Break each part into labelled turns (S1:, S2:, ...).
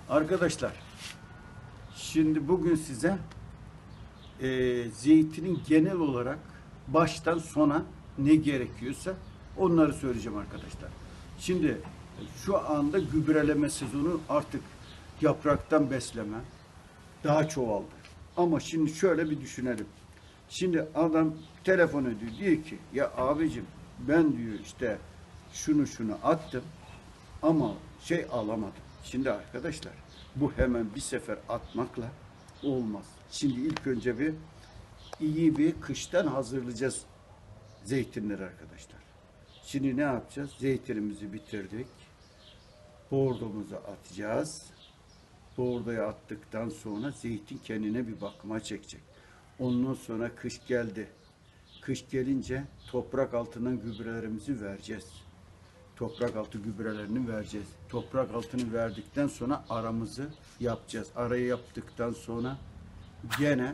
S1: Arkadaşlar, şimdi bugün size zeytinin genel olarak baştan sona ne gerekiyorsa onları söyleyeceğim arkadaşlar. Şimdi şu anda gübreleme sezonu, artık yapraktan besleme daha çoğaldı. Ama şimdi şöyle bir düşünelim. Şimdi adam telefon ediyor, diyor ki ya abicim ben diyor işte şunu attım ama alamadım. Şimdi arkadaşlar, bu hemen bir sefer atmakla olmaz. Şimdi ilk önce iyi bir kıştan hazırlayacağız zeytinleri arkadaşlar. Şimdi ne yapacağız? Zeytinimizi bitirdik. Bordomuzu atacağız. Bordoya attıktan sonra zeytin kendine bir bakıma çekecek. Ondan sonra kış geldi. Kış gelince toprak altından gübrelerimizi vereceğiz. Toprak altı gübrelerini vereceğiz. Toprak altını verdikten sonra aramızı yapacağız. Arayı yaptıktan sonra gene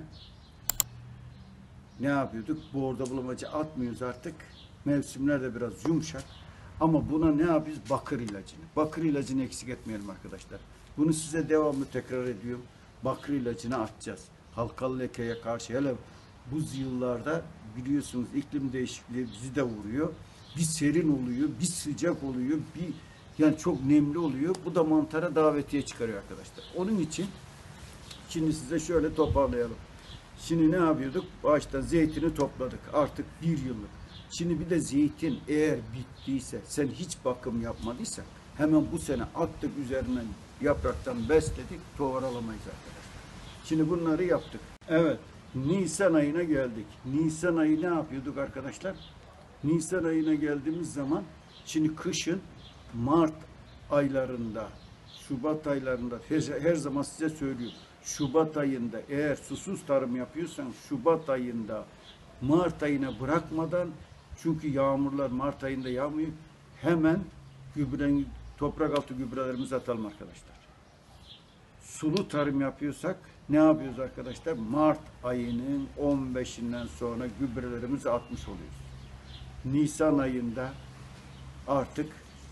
S1: ne yapıyorduk? Bordo bulamacı atmıyoruz artık. Mevsimler de biraz yumuşak. Ama buna ne yapıyoruz? Bakır ilacını. Bakır ilacını eksik etmeyelim arkadaşlar. Bunu size devamlı tekrar ediyorum. Bakır ilacını atacağız. Halkalı lekeye karşı, hele bu yıllarda biliyorsunuz iklim değişikliği bizi de vuruyor. Bir serin oluyor, bir sıcak oluyor, yani çok nemli oluyor. Bu da mantara davetiye çıkarıyor arkadaşlar. Onun için şimdi size şöyle toparlayalım. Şimdi ne yapıyorduk? Başta zeytini topladık. Artık bir yıllık. Şimdi bir de zeytin eğer bittiyse, sen hiç bakım yapmadıysan hemen bu sene attık, üzerinden yapraktan besledik, toparalamayız arkadaşlar. Şimdi bunları yaptık. Evet, Nisan ayına geldik. Nisan ayı ne yapıyorduk arkadaşlar? Nisan ayına geldiğimiz zaman, şimdi kışın Mart aylarında, Şubat aylarında, her zaman size söylüyorum. Şubat ayında eğer susuz tarım yapıyorsan Şubat ayında Mart ayına bırakmadan, çünkü yağmurlar Mart ayında yağmıyor, hemen toprak altı gübrelerimizi atalım arkadaşlar. Sulu tarım yapıyorsak ne yapıyoruz arkadaşlar? Mart ayının 15'inden sonra gübrelerimizi atmış oluyoruz. Nisan ayında artık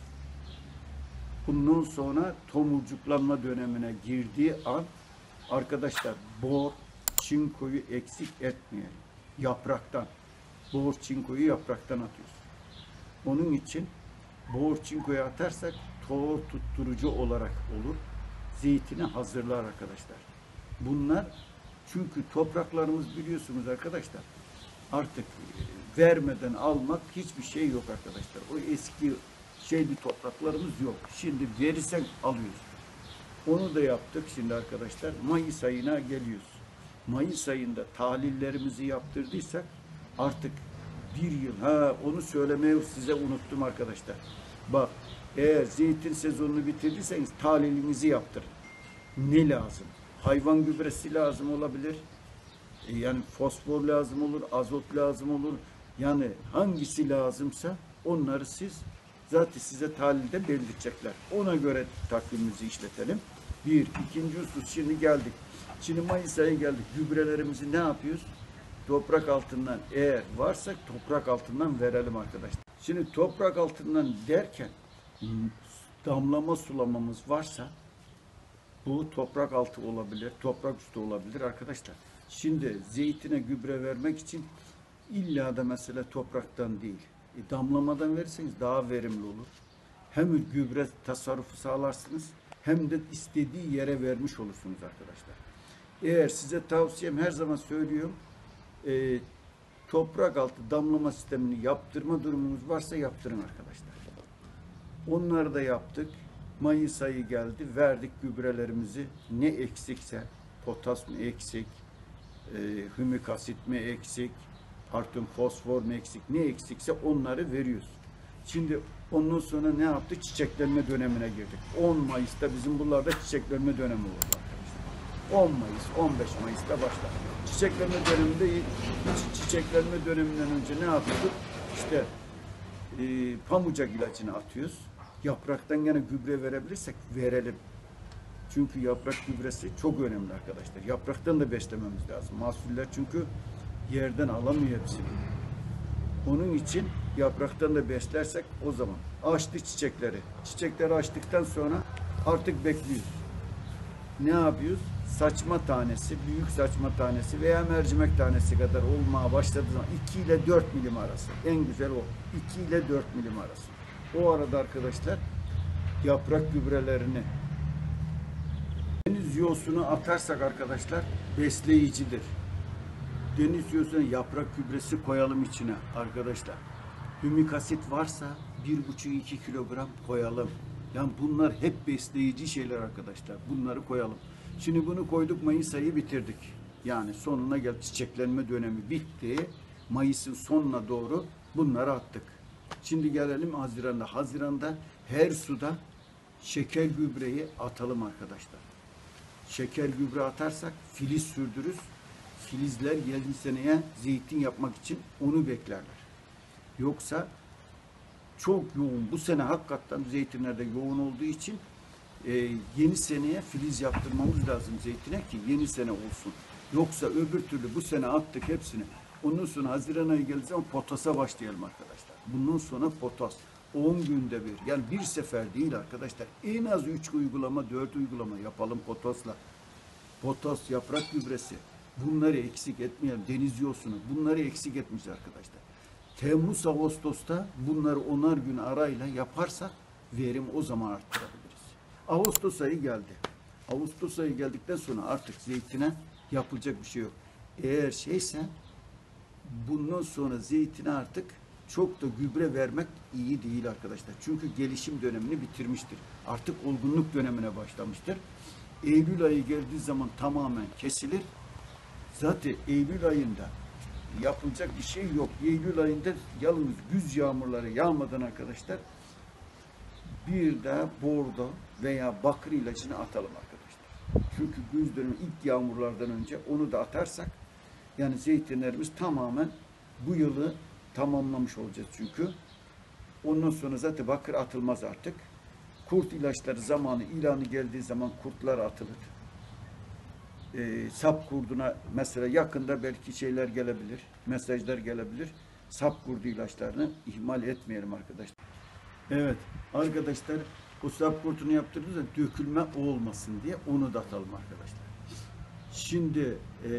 S1: bundan sonra tomurcuklanma dönemine girdiği an arkadaşlar bor, çinkoyu eksik etmeyelim. Yapraktan. Bor, çinkoyu yapraktan atıyoruz. Onun için bor, çinkoyu atarsak tohum tutturucu olarak olur. Zeytini hazırlar arkadaşlar. Bunlar, çünkü topraklarımız biliyorsunuz arkadaşlar, artık vermeden almak hiçbir şey yok arkadaşlar. O eski bir topraklarımız yok. Şimdi verirsen alıyoruz. Onu da yaptık şimdi arkadaşlar. Mayıs ayına geliyoruz. Mayıs ayında tahlillerimizi yaptırdıysak artık bir yıl. Onu söylemeyi size unuttum arkadaşlar. Bak, eğer zeytin sezonunu bitirdiyseniz tahlilinizi yaptırın. Ne lazım? Hayvan gübresi lazım olabilir. Yani fosfor lazım olur, azot lazım olur. Yani hangisi lazımsa onları zaten size tahlilde belirtecekler. Ona göre takvimimizi işletelim. İkinci husus, şimdi geldik. Şimdi Mayıs ayı geldik. Gübrelerimizi ne yapıyoruz? Toprak altından, eğer varsa toprak altından verelim arkadaşlar. Şimdi toprak altından derken damlama sulamamız varsa bu toprak altı olabilir, toprak üstü olabilir arkadaşlar. Şimdi zeytine gübre vermek için illa da mesela topraktan değil, damlamadan verirseniz daha verimli olur. Hem gübre tasarrufu sağlarsınız, hem de istediği yere vermiş olursunuz arkadaşlar. Eğer size tavsiyem, her zaman söylüyorum, toprak altı damlama sistemini yaptırma durumunuz varsa yaptırın arkadaşlar. Onları da yaptık. Mayıs ayı geldi, verdik gübrelerimizi. Ne eksikse, potas mı eksik, hümik asit mi eksik, fosfor mu eksik, ne eksikse onları veriyoruz. Şimdi ondan sonra ne yaptık? Çiçeklenme dönemine girdik. 10 Mayıs'ta bizim buralarda çiçeklenme dönemi oldu arkadaşlar. 10 Mayıs, 15 Mayıs'ta başlar. Çiçeklenme döneminden önce ne yapıyorduk? İşte pamucak ilacını atıyoruz. Yapraktan gene gübre verebilirsek verelim. Çünkü yaprak gübresi çok önemli arkadaşlar. Yapraktan da beslememiz lazım. Mahsuller çünkü yerden alamıyor hepsini. Onun için yapraktan da beslersek, o zaman açtı çiçekleri. Çiçekleri açtıktan sonra artık bekliyoruz. ne yapıyoruz? Saçma tanesi, büyük saçma tanesi veya mercimek tanesi kadar olmaya başladığı zaman 2 ile 4 milim arası. En güzel o. 2 ile 4 milim arası. O arada arkadaşlar yaprak gübrelerini, deniz yosunu atarsak arkadaşlar besleyicidir. Deniz yosunu, yaprak gübresi koyalım içine arkadaşlar. Hümik asit varsa 1,5-2 kilogram koyalım. Yani bunlar hep besleyici şeyler arkadaşlar. Bunları koyalım. Şimdi bunu koyduk, Mayıs ayı bitirdik. Yani sonuna geldi, çiçeklenme dönemi bitti. Mayıs'ın sonuna doğru bunları attık. Şimdi gelelim Haziran'da. Haziran'da her suda şeker gübreyi atalım arkadaşlar. Şeker gübre atarsak filiz sürdürürüz. Filizler yeni seneye zeytin yapmak için onu beklerler. Yoksa çok yoğun, bu sene hakikaten zeytinlerde yoğun olduğu için yeni seneye filiz yaptırmamız lazım zeytine ki yeni sene olsun. Yoksa öbür türlü bu sene attık hepsini. Ondan sonra Haziran ayı geldiği zaman potasa başlayalım arkadaşlar. Bundan sonra potas 10 günde bir, yani bir sefer değil arkadaşlar. En az 3 uygulama, 4 uygulama yapalım potasla. Potas, yaprak gübresi, bunları eksik etmeyelim. Deniz yosunu, bunları eksik etmiş arkadaşlar. Temmuz, Ağustos'ta bunları 10'ar gün arayla yaparsak verim o zaman arttırabiliriz. Ağustos ayı geldi. Ağustos ayı geldikten sonra artık zeytine yapılacak bir şey yok. Eğer şeyse bundan sonra zeytine artık çok da gübre vermek iyi değil arkadaşlar. Çünkü gelişim dönemini bitirmiştir. Artık olgunluk dönemine başlamıştır. Eylül ayı geldiği zaman tamamen kesilir. Zaten Eylül ayında yapılacak bir şey yok. Eylül ayında yalnız güz yağmurları yağmadan arkadaşlar bir de bordo veya bakır ilacını atalım arkadaşlar. Çünkü güz dönemi ilk yağmurlardan önce onu da atarsak yani zeytinlerimiz tamamen bu yılı tamamlamış olacağız çünkü. Ondan sonra zaten bakır atılmaz artık. Kurt ilaçları zamanı ilanı geldiği zaman kurtlar atılır. Sap kurduna mesela yakında belki şeyler gelebilir, mesajlar gelebilir. Sap kurdu ilaçlarını ihmal etmeyelim arkadaşlar. Evet arkadaşlar, o sap kurtunu yaptırırız da dökülme olmasın diye onu da atalım arkadaşlar. Şimdi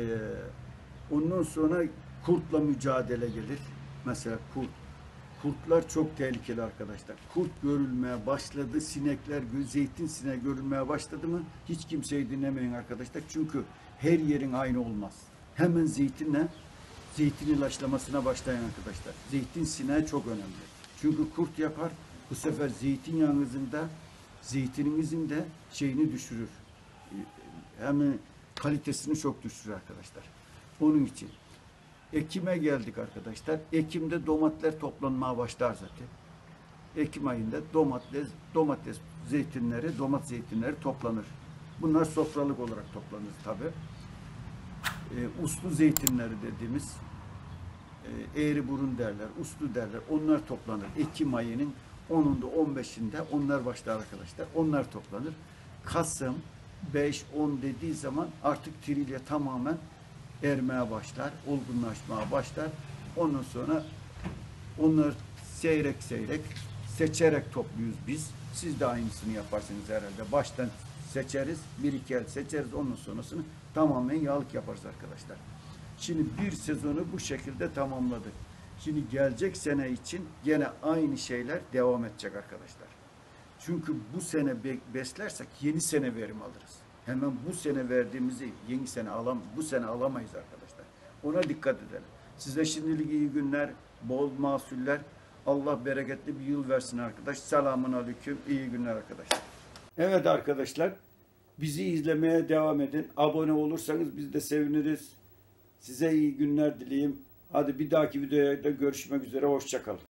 S1: ondan sonra kurtla mücadele gelir. Mesela kurtlar çok tehlikeli arkadaşlar. Kurt görülmeye başladı, sinekler, zeytin sineği görülmeye başladı mı hiç kimseyi dinlemeyin arkadaşlar. Çünkü her yerin aynı olmaz. Hemen zeytin ilaçlamasına başlayın arkadaşlar. Zeytin sineği çok önemli. Çünkü kurt yapar, bu sefer zeytininizin de şeyini düşürür. Hemen kalitesini çok düşürür arkadaşlar. Onun için Ekim'e geldik arkadaşlar. Ekim'de domatesler toplanmaya başlar zaten. Ekim ayında domates zeytinleri toplanır. Bunlar sofralık olarak toplanır tabi. Uslu zeytinleri dediğimiz eğri burun derler, uslu derler. Onlar toplanır. Ekim ayının 10'unda 15'inde onlar başlar arkadaşlar. Onlar toplanır. Kasım 5-10 dediği zaman artık trilye tamamen ermeye başlar, olgunlaşmaya başlar. Ondan sonra onları seyrek seçerek topluyoruz biz. Siz de aynısını yaparsınız herhalde. Baştan seçeriz, bir iki el seçeriz. Ondan sonrasını tamamen yağlık yaparız arkadaşlar. Şimdi bir sezonu bu şekilde tamamladık. Şimdi gelecek sene için gene aynı şeyler devam edecek arkadaşlar. Çünkü bu sene beslersek yeni sene verim alırız. Hemen bu sene verdiğimizi bu sene alamayız arkadaşlar. Ona dikkat edelim. Size şimdilik iyi günler, bol mahsuller. Allah bereketli bir yıl versin arkadaş. Selamun aleyküm. İyi günler arkadaşlar. Evet arkadaşlar, bizi izlemeye devam edin. Abone olursanız biz de seviniriz. Size iyi günler dileyim. Hadi bir dahaki videoda görüşmek üzere. Hoşça kalın.